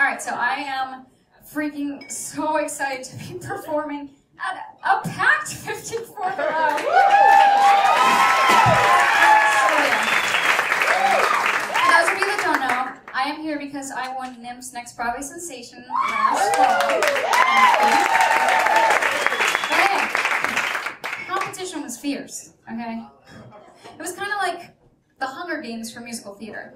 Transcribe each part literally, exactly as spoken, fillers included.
right, so I am freaking so excited to be performing at a packed fifty-fourth Below. So, yeah. For those of you that don't know, I am here because I won N I M S Next Broadway Sensation last fall. But yeah, competition was fierce, okay? It was kind of like the Hunger Games for musical theater.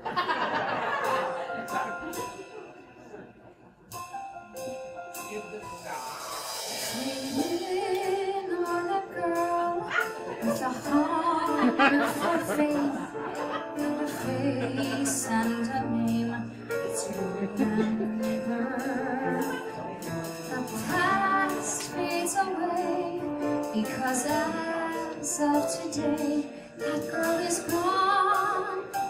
Waiting on a girl with a heart for faith, and a face and a name to remember. The past fades away because as of today, that girl is gone.